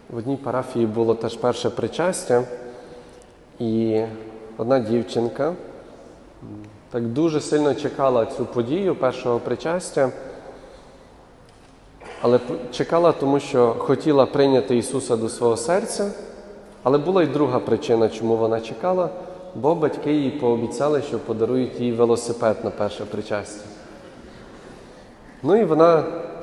В одній парафії було теж перше причастя, і одна дівчинка так дуже сильно чекала цю подію першого причастя, але чекала, тому що хотіла прийняти Ісуса до свого серця, але була й друга причина, чому вона чекала, бо батьки їй пообіцяли, що подарують їй велосипед на перше причастя. Ну і вона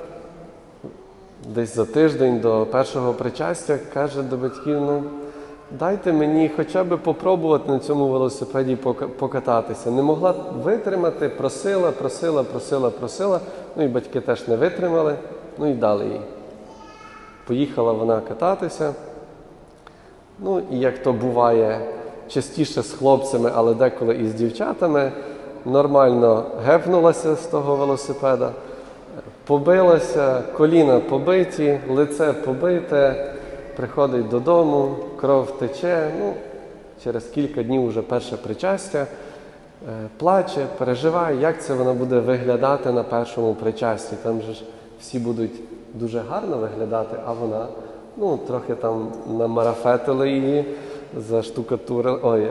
десь за тиждень до першого причастя каже до батьків: дайте мені хоча б попробувати на цьому велосипеді покататися. Не могла витримати, просила. Ну і батьки теж не витримали, ну і дали їй. Поїхала вона кататися. Ну і як то буває частіше з хлопцями, але деколи і з дівчатами, нормально гепнулася з того велосипеда, побилася, коліна побиті, лице побите, приходить додому, кров тече, через кілька днів вже перше причастя, плаче, переживає, як це вона буде виглядати на першому причасті. Там же ж всі будуть дуже гарно виглядати, а вона, трохи там намарафетили її, заштукатурили,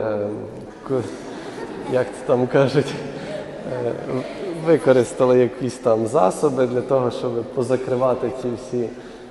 як це там кажуть, використали якісь там засоби для того, щоб позакривати ці всі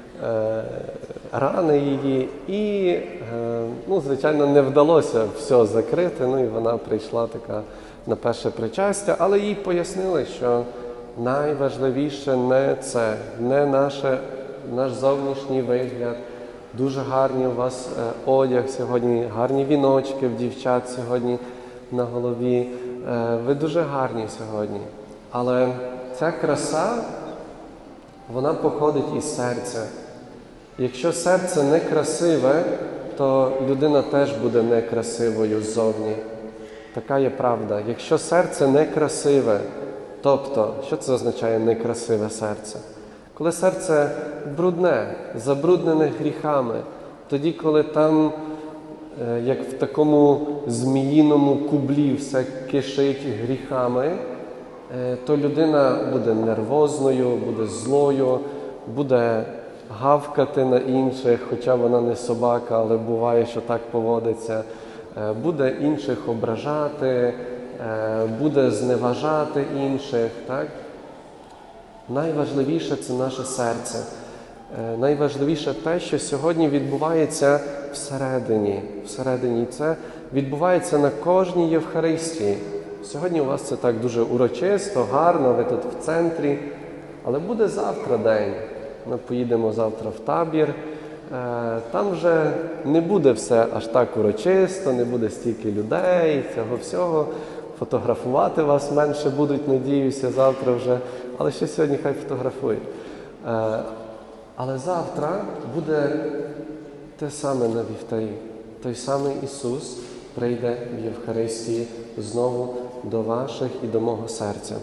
рани її. І, звичайно, не вдалося все закрити, і вона прийшла така на перше причастя, але їй пояснили, що найважливіше не це, не наш зовнішній вигляд. Дуже гарний у вас одяг сьогодні, гарні віночки в дівчат сьогодні на голові. Ви дуже гарні сьогодні. Але ця краса, вона походить із серця. Якщо серце не красиве, то людина теж буде некрасивою ззовні. Така є правда. Якщо серце некрасиве, тобто, що це означає некрасиве серце? Коли серце брудне, забруднене гріхами, тоді, коли там, як в такому зміїному кублі, все кишить гріхами, то людина буде нервозною, буде злою, буде гавкати на інших, хоча вона не собака, але буває, що так поводиться, буде інших ображати, буде зневажати інших, так? Найважливіше – це наше серце. Найважливіше те, що сьогодні відбувається всередині. Це відбувається на кожній Євхаристії. Сьогодні у вас це так дуже урочисто, гарно, ви тут в центрі. Але буде завтра день. Ми поїдемо завтра в табір. Там вже не буде все аж так урочисто, не буде стільки людей, цього всього. Фотографувати вас менше будуть, надіюся, завтра вже. Але ще сьогодні хай фотографують. Але завтра буде те саме на вівтарі. Той самий Ісус прийде в Євхаристії знову до ваших і до мого серця.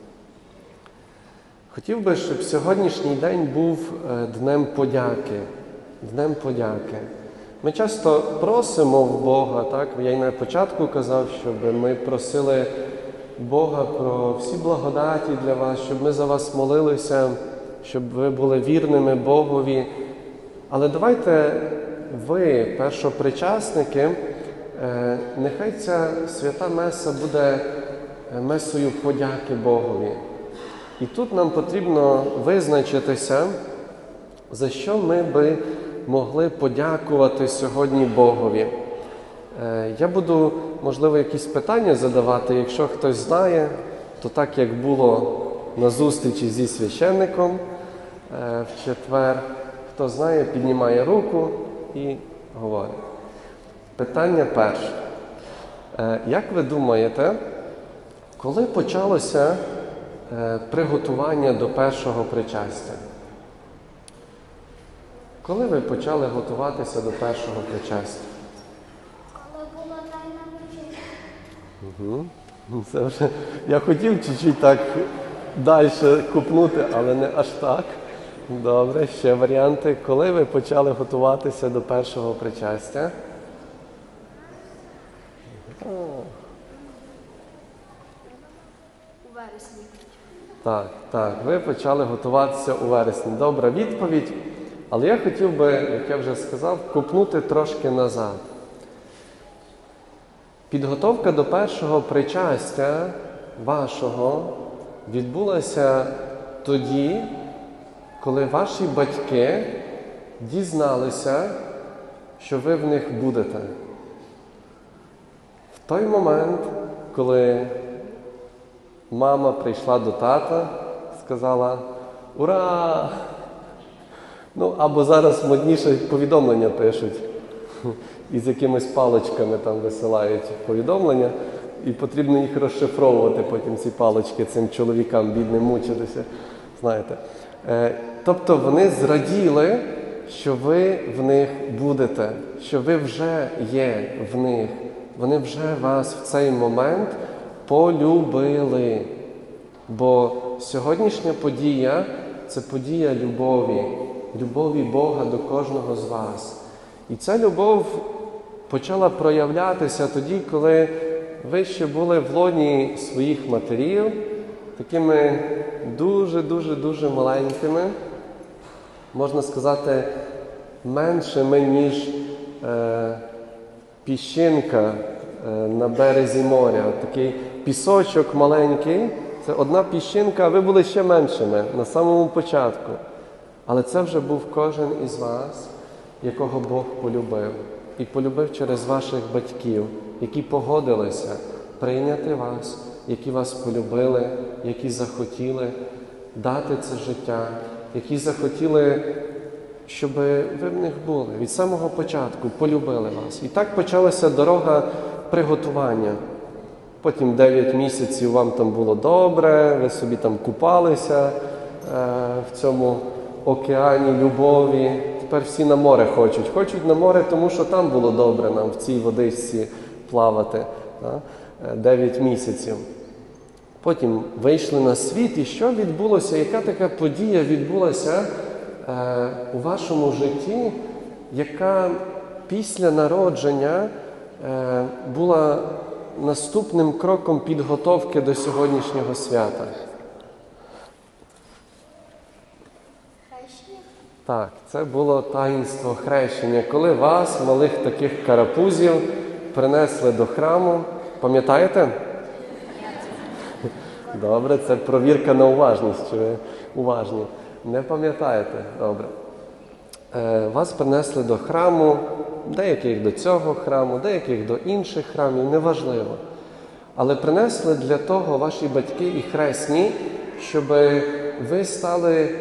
Хотів би, щоб сьогоднішній день був Днем подяки. Днем подяки. Ми часто просимо в Бога, так? Я й на початку казав, щоб ми просили Бога про всі благодаті для вас, щоб ми за вас молилися, щоб ви були вірними Богові. Але давайте ви, першопричасники, нехай ця свята меса буде месою подяки Богові. І тут нам потрібно визначитися, за що ми би могли подякувати сьогодні Богові. Я буду, можливо, якісь питання задавати. Якщо хтось знає, то так, як було на зустрічі зі священником в четвер, хто знає, піднімає руку і говорить. Питання перше. Як ви думаєте, коли почалося приготування до першого причастя? Коли ви почали готуватися до першого причастя? Коли була тайна вечеря. Це вже я хотів чуть-чуть так далі купнути, але не аж так. Добре, ще варіанти. Коли ви почали готуватися до першого причастя? У вересні. Так, ви почали готуватися у вересні. Добра відповідь. Але я хотів би, як я вже сказав, копнути трошки назад. Підготовка до першого причастя вашого відбулася тоді, коли ваші батьки дізналися, що ви в них будете. В той момент, коли мама прийшла до тата, сказала «Ура!», ну, або зараз модніше повідомлення пишуть, і з якимись паличками там висилають повідомлення, і потрібно їх розшифровувати потім, ці палички, цим чоловікам бідним мучитися, знаєте. Тобто вони зраділи, що ви в них будете, що ви вже є в них. Вони вже вас в цей момент полюбили. Бо сьогоднішня подія – це подія любові Бога до кожного з вас. І ця любов почала проявлятися тоді, коли ви ще були в лоні своїх матерів, такими дуже маленькими, можна сказати, меншими, ніж піщинка на березі моря. Такий пісочок маленький, це одна піщинка, а ви були ще меншими на самому початку. Але це вже був кожен із вас, якого Бог полюбив. І полюбив через ваших батьків, які погодилися прийняти вас, які вас полюбили, які захотіли дати це життя, які захотіли, щоб ви в них були. Від самого початку полюбили вас. І так почалася дорога приготування. Потім 9 місяців вам там було добре, ви собі там купалися в цьому океані любові. Тепер всі на море хочуть. Хочуть на море, тому що там було добре нам в цій водичці плавати. 9 місяців. Потім вийшли на світ, і що відбулося? Яка така подія відбулася у вашому житті, яка після народження була наступним кроком підготовки до сьогоднішнього свята? Хрещення? Так, це було таїнство хрещення, коли вас, малих таких карапузів, принесли до храму. Пам'ятаєте? Добре, це провірка на уважність, чи ви уважні. Не пам'ятаєте? Добре. Вас принесли до храму, деяких до цього храму, деяких до інших храмів, неважливо. Але принесли для того ваші батьки і хресні, щоб ви стали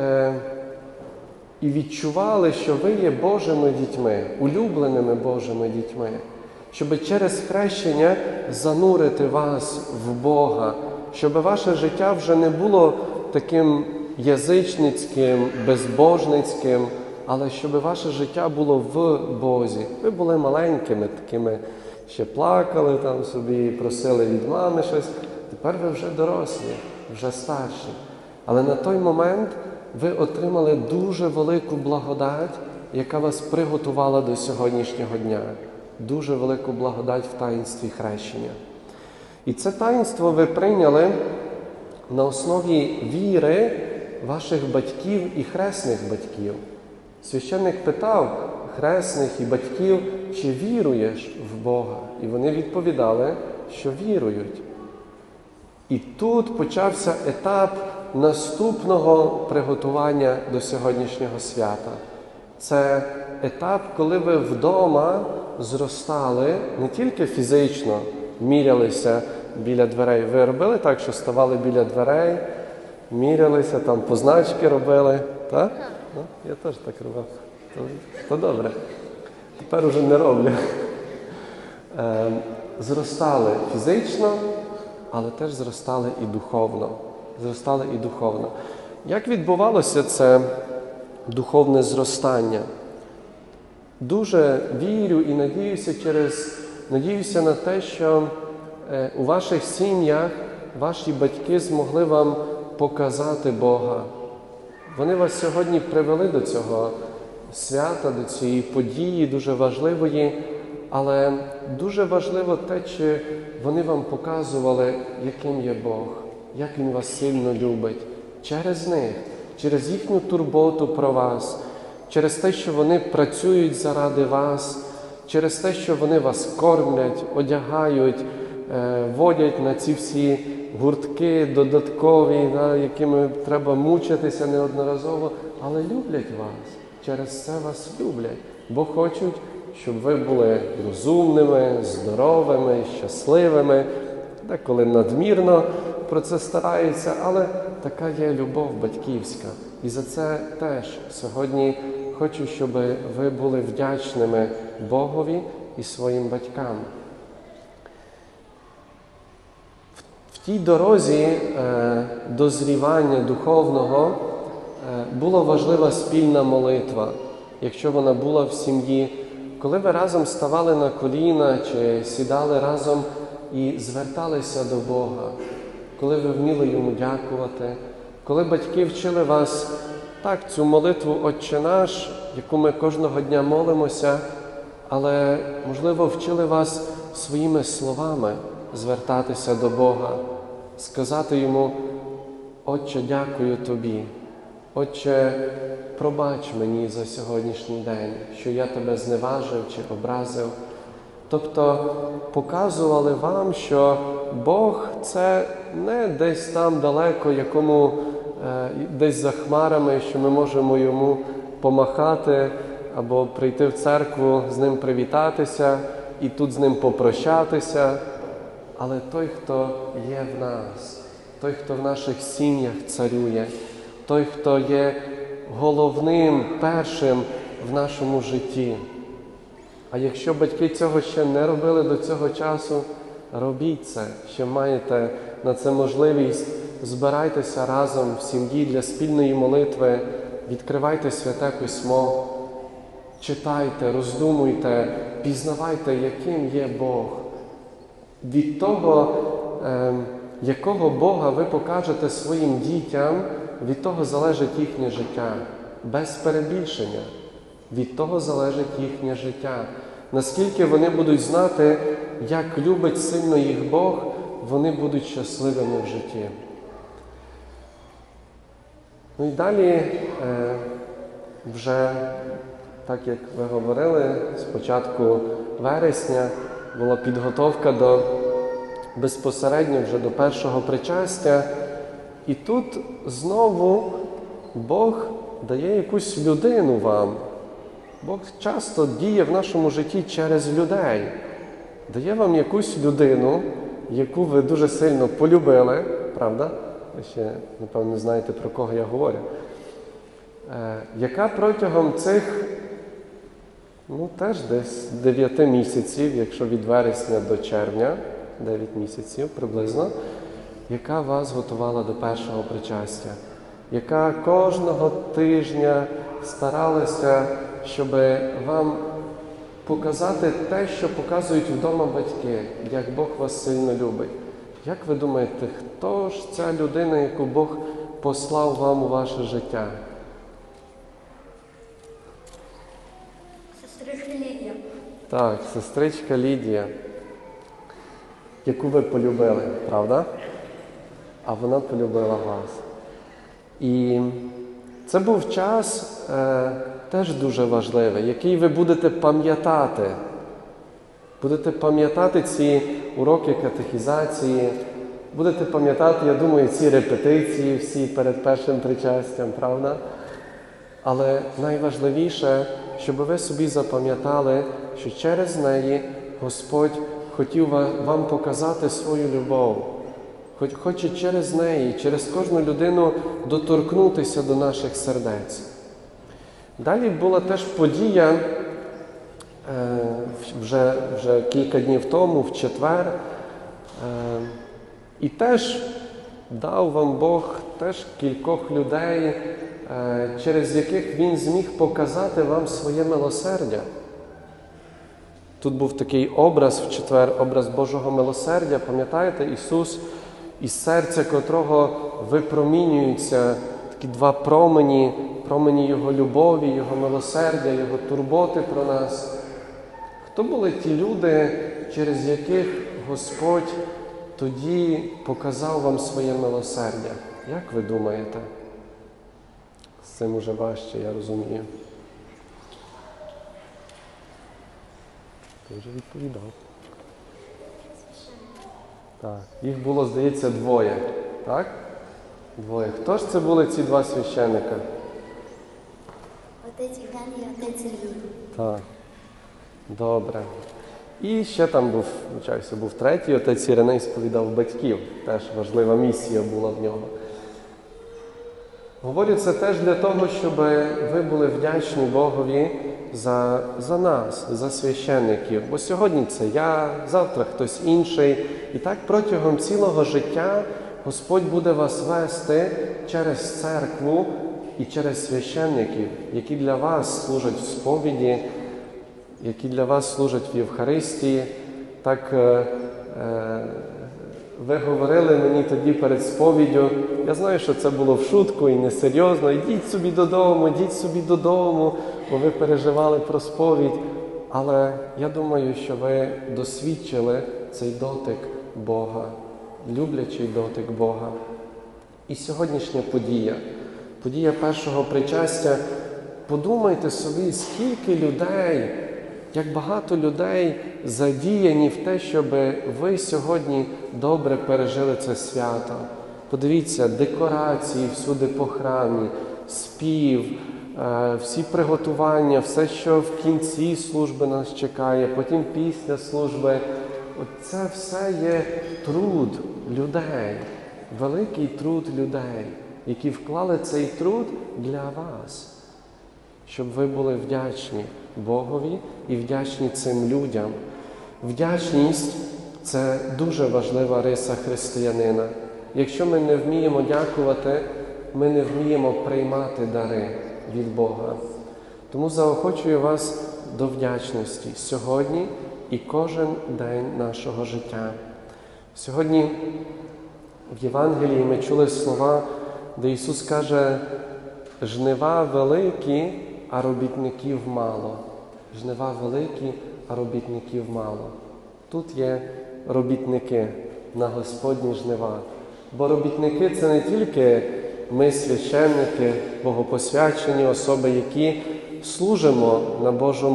і відчували, що ви є Божими дітьми, улюбленими Божими дітьми. Щоб через хрещення занурити вас в Бога, щоб ваше життя вже не було таким язичницьким, безбожницьким, але щоб ваше життя було в Бозі. Ви були маленькими, такими ще плакали там собі, просили від мами щось. Тепер ви вже дорослі, вже старші. Але на той момент ви отримали дуже велику благодать, яка вас приготувала до сьогоднішнього дня. Дуже велику благодать в таїнстві хрещення. І це таїнство ви прийняли на основі віри ваших батьків і хресних батьків. Священник питав хресних і батьків, чи віруєш в Бога? І вони відповідали, що вірують. І тут почався етап наступного приготування до сьогоднішнього свята. Це етап, коли ви вдома зростали, не тільки фізично мірялися біля дверей. Ви робили так, що ставали біля дверей, мірялися, там позначки робили, так? Ну, я теж так робив. То добре. Тепер уже не роблю. Зростали фізично, але теж зростали і духовно. Зростали і духовно. Як відбувалося це духовне зростання? Дуже вірю і надіюся на те, що у ваших сім'ях ваші батьки змогли вам показати Бога. Вони вас сьогодні привели до цього свята, до цієї події дуже важливої, але дуже важливо те, чи вони вам показували, яким є Бог, як Він вас сильно любить. Через них, через їхню турботу про вас, через те, що вони працюють заради вас, через те, що вони вас кормлять, одягають, водять на ці всі гуртки додаткові, якими треба мучитися неодноразово, але люблять вас, через це вас люблять, бо хочуть, щоб ви були розумними, здоровими, щасливими, деколи надмірно про це стараються, але така є любов батьківська. І за це теж сьогодні хочу, щоб ви були вдячними Богові і своїм батькам. В тій дорозі дозрівання духовного була важлива спільна молитва, якщо вона була в сім'ї. Коли ви разом ставали на коліна чи сідали разом і зверталися до Бога, коли ви вміли Йому дякувати, коли батьки вчили вас так, цю молитву «Отче наш», яку ми кожного дня молимося, але, можливо, вчили вас своїми словами звертатися до Бога, сказати Йому «Отче, дякую Тобі, Отче, пробач мені за сьогоднішній день, що я Тебе зневажив чи образив». Тобто показували вам, що Бог – це не десь там далеко, якому десь за хмарами, що ми можемо Йому помахати або прийти в церкву, з Ним привітатися і тут з Ним попрощатися. Але той, хто є в нас, той, хто в наших сім'ях царює, той, хто є головним, першим в нашому житті. А якщо батьки цього ще не робили до цього часу, робіть це, що маєте на це можливість. Збирайтеся разом в сім'ї для спільної молитви, відкривайте Святе Письмо, читайте, роздумуйте, пізнавайте, яким є Бог. Від того, якого Бога ви покажете своїм дітям, від того залежить їхнє життя. Без перебільшення. Від того залежить їхнє життя. Наскільки вони будуть знати, як любить сильно їх Бог, вони будуть щасливими в житті. Ну і далі, вже, так як ви говорили, з початку вересня була підготовка до безпосередньо вже до першого причастя. І тут знову Бог дає якусь людину вам. Бог часто діє в нашому житті через людей. Дає вам якусь людину, яку ви дуже сильно полюбили, правда? Ви ще, напевно, не знаєте, про кого я говорю. Яка протягом цих, теж десь 9 місяців, якщо від вересня до червня, 9 місяців приблизно, яка вас готувала до першого причастя, яка кожного тижня старалася, щоб вам показати те, що показують вдома батьки, як Бог вас сильно любить. Як ви думаєте, хто ж ця людина, яку Бог послав вам у ваше життя? Сестричка Лідія. Так, сестричка Лідія, яку ви полюбили, правда? А вона полюбила вас. І це був час теж дуже важливий, який ви будете пам'ятати. Будете пам'ятати ці уроки катехізації, будете пам'ятати, я думаю, ці репетиції всі перед першим причастям, правда? Але найважливіше, щоб ви собі запам'ятали, що через неї Господь хотів вам показати свою любов. Хоче через неї, через кожну людину доторкнутися до наших сердець. Далі була теж подія, вже кілька днів тому, в четвер, і теж дав вам Бог теж кількох людей, через яких Він зміг показати вам своє милосердя. Тут був такий образ в четвер, образ Божого милосердя. Пам'ятаєте, Ісус, із серця котрого випромінюються такі два промені Його любові, Його милосердя, Його турботи про нас. Хто були ті люди, через яких Господь тоді показав вам своє милосердя? Як ви думаєте? З цим уже важче, я розумію. Ти вже відповідав. Так. Їх було, здається, двоє. Так? Двоє. Хто ж це були ці два священника? Отець Євген і отець Сергій. Так. Добре. І ще там був третій, отець Іриней сповідав батьків. Теж важлива місія була в нього. Говорю це теж для того, щоб ви були вдячні Богові за нас, за священників. Бо сьогодні це я, завтра хтось інший. І так протягом цілого життя Господь буде вас вести через церкву і через священників, які для вас служать в сповіді, які для вас служать в Євхаристії. Так ви говорили мені тоді перед сповіддю, я знаю, що це було в шутку і несерйозно, ідіть собі додому, бо ви переживали про сповідь. Але я думаю, що ви досвідчили цей дотик Бога, люблячий дотик Бога. І сьогоднішня подія першого причастя, подумайте собі, скільки людей, як багато людей задіяні в те, щоб ви сьогодні добре пережили це свято. Подивіться, декорації всюди по храмі, спів, всі приготування, все, що в кінці служби нас чекає, потім після служби. Це все є труд людей, великий труд людей, які вклали цей труд для вас, щоб ви були вдячні Богові і вдячні цим людям. Вдячність – це дуже важлива риса християнина. Якщо ми не вміємо дякувати, ми не вміємо приймати дари від Бога. Тому заохочую вас до вдячності сьогодні і кожен день нашого життя. Сьогодні в Євангелії ми чули слова, де Ісус каже: «Жнива великі, а робітників мало». Жнива великі, а робітників мало. Тут є робітники на Господні жнива. Бо робітники – це не тільки ми, священники, богопосвячені особи, які служимо на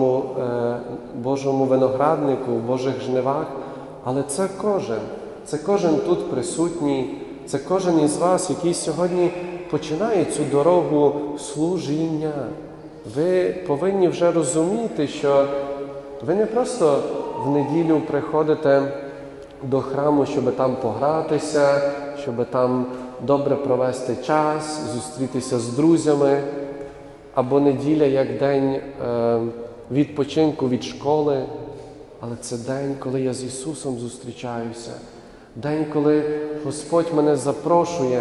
Божому винограднику, в Божих жнивах, але це кожен. Це кожен тут присутній, це кожен із вас, який сьогодні починає цю дорогу служіння. Ви повинні вже розуміти, що ви не просто в неділю приходите до храму, щоб там погратися, щоб там добре провести час, зустрітися з друзями, або неділя як день відпочинку від школи, але це день, коли я з Ісусом зустрічаюся. День, коли Господь мене запрошує: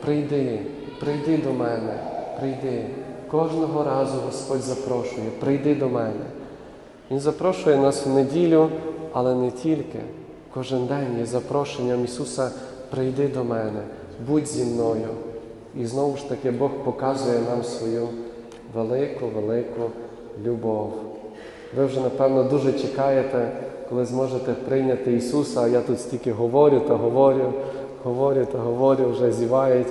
прийди до мене, прийди. Кожного разу Господь запрошує: прийди до мене. Він запрошує нас в неділю, але не тільки. Кожен день є запрошенням Ісуса: прийди до мене, будь зі мною. І знову ж таки Бог показує нам свою велику любов. Ви вже, напевно, дуже чекаєте, коли зможете прийняти Ісуса, а я тут стільки говорю, вже зівають.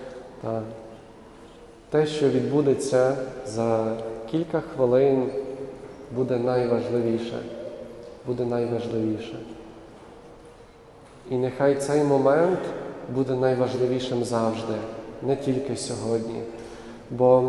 Те, що відбудеться за кілька хвилин, буде найважливіше. І нехай цей момент буде найважливішим завжди, не тільки сьогодні. Бо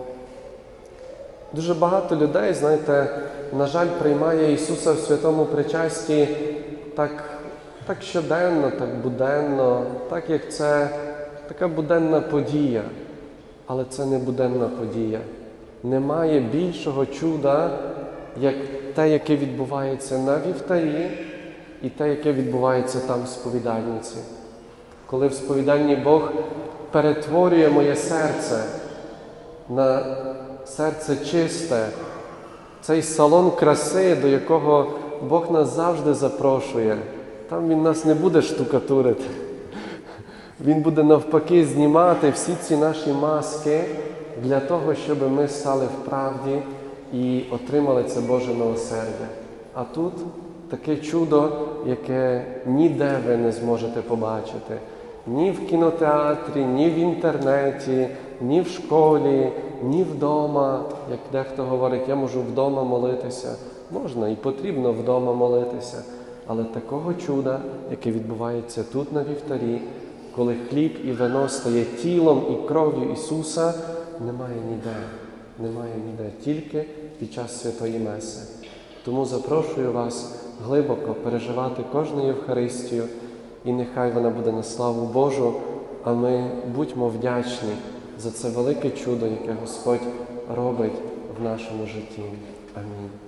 дуже багато людей, знаєте, на жаль, приймає Ісуса в святому причасті так щоденно, так буденно, так як це така буденна подія. Але це не буденна подія. Немає більшого чуда, як те, яке відбувається на вівтарі, і те, яке відбувається там в сповідальниці. Коли в сповідальні Бог перетворює моє серце на серце чисте, цей салон краси, до якого Бог нас завжди запрошує. Там Він нас не буде штукатурити. Він буде навпаки знімати всі ці наші маски для того, щоб ми стали в правді і отримали це Боже милосердя. А тут таке чудо, яке ніде ви не зможете побачити. Ні в кінотеатрі, ні в інтернеті, ні в школі, ні вдома, як дехто говорить, я можу вдома молитися. Можна і потрібно вдома молитися. Але такого чуда, яке відбувається тут на вівтарі, коли хліб і вино стає тілом і кров'ю Ісуса, немає ніде. Немає ніде, тільки під час Святої Меси. Тому запрошую вас глибоко переживати кожну Євхаристію, і нехай вона буде на славу Божу, а ми будьмо вдячні за це велике чудо, яке Господь робить в нашому житті. Амінь.